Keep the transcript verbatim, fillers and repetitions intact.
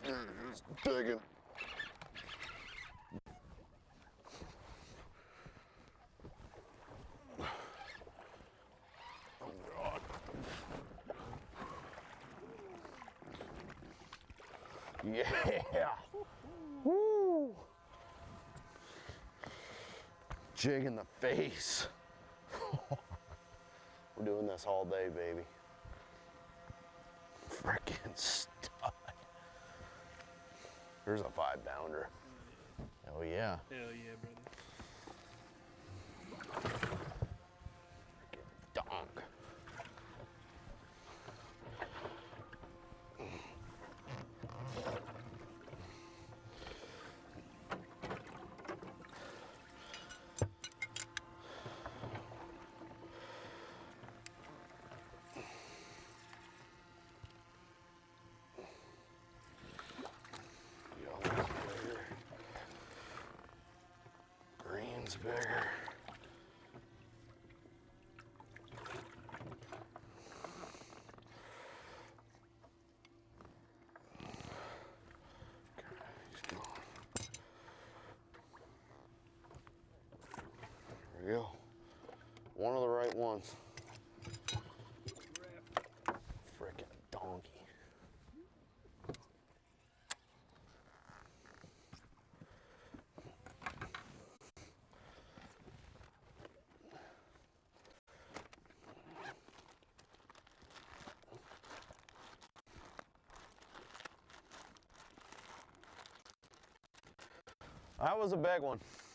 It's digging. Oh God. Yeah. Woo. Jig in the face. We're doing this all day, baby. Frickin' stud. There's a five pounder. Oh yeah. Hell yeah, brother. Frickin' donk. Yellow's bigger. Green's bigger. Okay, he's gone. There we go. One of the right ones. Frickin' donkey. That was a big one.